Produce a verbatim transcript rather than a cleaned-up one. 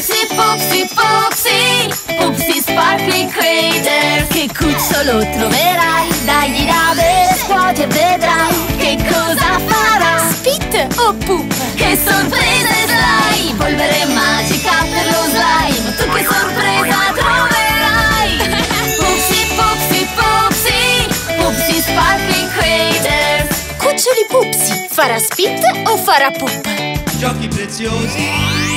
Pupsi, Pupsi, Pupsi, Pupsi Sparkly Craters. Che cucciolo troverai? Dagli da bere, scuoti e vedrai che cosa farà. Spit o Pup? Che sorpresa slime! Polvere magica per lo slime. Tu che sorpresa troverai? Pupsi, Pupsi, Pupsi, Pupsi Sparkly Craters. Cuccioli Pupsi, farà Spit o farà Pup? Giochi preziosi